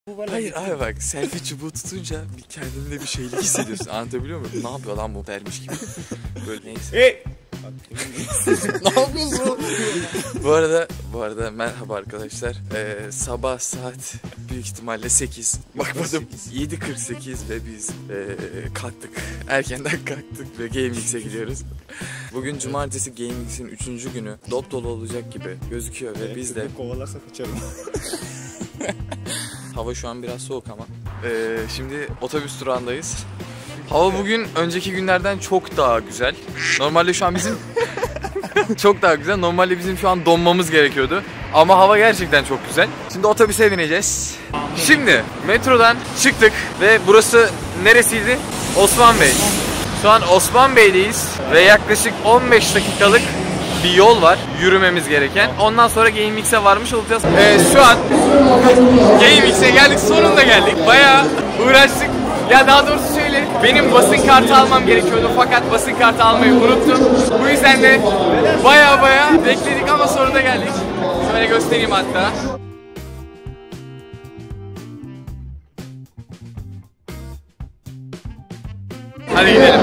Hayır abi bak, selfie çubuğu tutunca bir kendinde bir şeylik hissediyorsun. Anlatabiliyor muyum? Ne yapıyor lan bu dermiş gibi. Böyle neyse. Ne yapıyorsun? bu arada merhaba arkadaşlar. Sabah saat büyük ihtimalle 8. Bakmadım. 7:48 ve biz kalktık. Erkenden kalktık ve GameX'e gidiyoruz. Bugün cumartesi, GameX'in 3. günü. Dop dolu olacak gibi gözüküyor ve biz de... Kovalarsa kaçarım. Hava şu an biraz soğuk ama. Şimdi otobüs durağındayız. Hava bugün önceki günlerden çok daha güzel. Normalde şu an bizim... çok daha güzel. Normalde bizim şu an donmamız gerekiyordu. Ama hava gerçekten çok güzel. Şimdi otobüse bineceğiz. Şimdi metrodan çıktık ve burası neresiydi? Osman Bey. Şu an Osman Bey'deyiz ve yaklaşık 15 dakikalık bir yol var yürümemiz gereken. Ondan sonra GameX'e varmış olacağız. Şu an GameX'e geldik. Sonunda geldik. Bayağı uğraştık. Ya daha doğrusu şöyle, benim basın kartı almam gerekiyordu fakat basın kartı almayı unuttum. Bu yüzden de bayağı bekledik ama sonunda geldik. Şöyle göstereyim hatta. Hadi gidelim.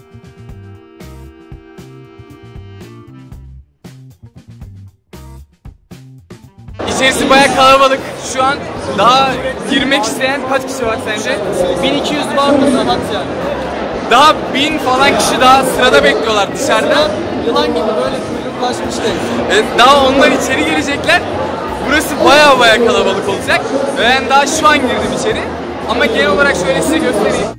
İçerisi bayağı kalabalık. Şu an daha girmek isteyen kaç kişi var sence? 1200 var mı rahat yani? Daha 1000 falan kişi daha sırada bekliyorlar dışarıda. Yılan gibi böyle kuyruklaşmıştı. Daha onlar içeri girecekler. Burası bayağı kalabalık olacak. Ve ben daha şu an girdim içeri. Ama genel olarak şöyle size göstereyim.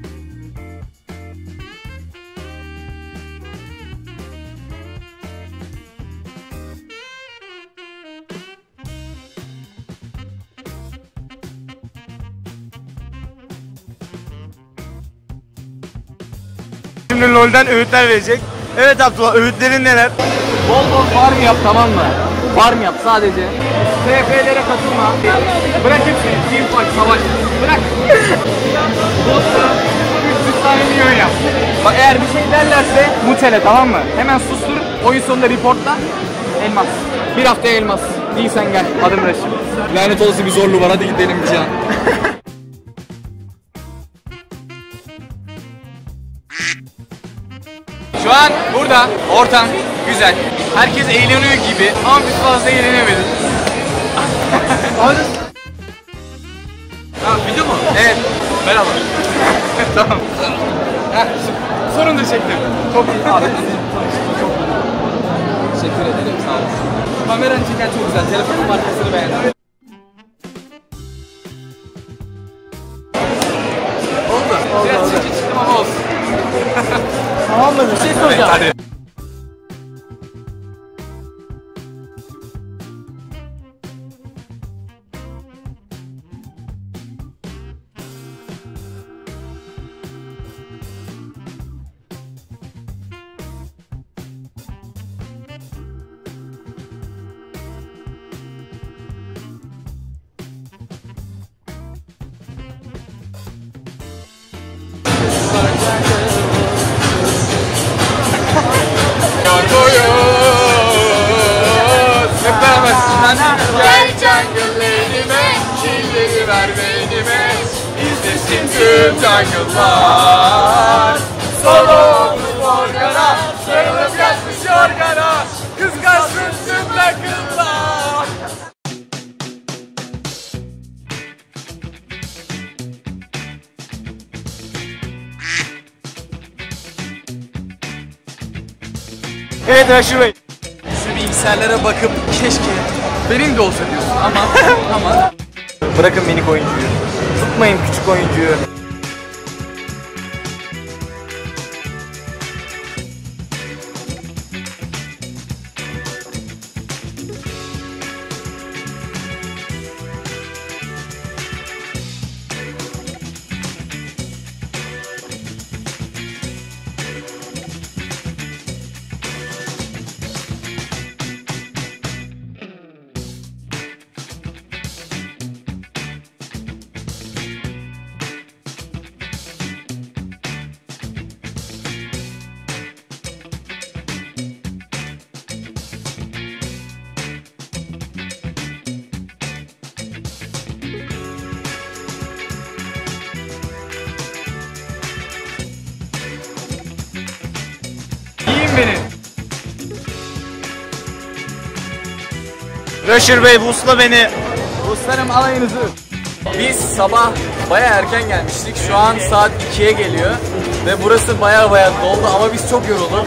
Şimdi LoL'den öğütler verecek. Evet Abdullah, öğütlerin neler? Bol farm yap, tamam mı? Farm yap sadece. TF'lere katılma. Bırak hepsini. Team fight, savaş. Bırak. Boss'a 300 tane milyon yap. Bak eğer bir şey derlerse mutele, tamam mı? Hemen sustur. Oyun sonunda reportla. Elmas. Bir haftaya elmas. Değilsen gel. Adım Reşim. Lanet olası bir zorlu var. Hadi gidelim bir can. Şu an burada ortam güzel. Herkes eğleniyor gibi ama biz fazla eğlenemedik. Ha, video mu? Evet. Merhaba. Tamam. Sonunda çektim. Çok iyi abi. Çok iyi. Teşekkür ederim. Sağ olasın. Kameranı çeken çok güzel. Telefonun markasını beğendim. Oldu. Biraz çirkin çıktım ama olsun. Tamam mı? Bir şey soracağım. Hadi. Gel jungle'lerime, killeri ver beynime. İzlesin tüm jungle'lar. Solo Morgana, sarılıp yatmış yorgana. Kıskansın tüm takımlar. Evet Reşim Bey. Şu bilgisayarlara bakıp keşke benim de olsa diyorsun ama Bırakın minik oyuncuyu. Tutmayın küçük oyuncuyu. Rusher Bey busla beni. Dostlarım alayınızı. Biz sabah baya erken gelmiştik. Şu an saat 2'ye geliyor. Ve burası baya doldu ama biz çok yorulduk.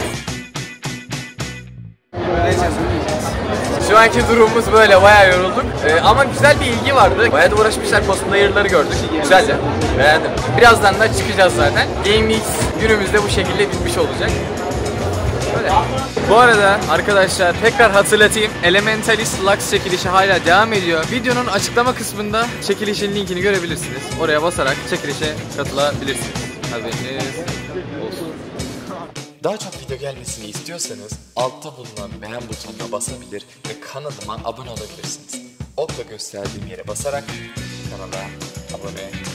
Şu anki durumumuz böyle, bayağı yorulduk. Ama güzel bir ilgi vardı. Bayağı da uğraşmışlar, cosplayer'ları gördük. Güzeldi. Beğendim. Birazdan da çıkacağız zaten. GameX günümüz de bu şekilde bitmiş olacak. Böyle. Bu arada arkadaşlar tekrar hatırlatayım. Elementalist Lux çekilişi hala devam ediyor. Videonun açıklama kısmında çekilişin linkini görebilirsiniz. Oraya basarak çekilişe katılabilirsiniz. Haberiniz olsun. Daha çok video gelmesini istiyorsanız altta bulunan beğen butonuna basabilir ve kanalıma abone olabilirsiniz. Okla gösterdiğim yere basarak kanala abone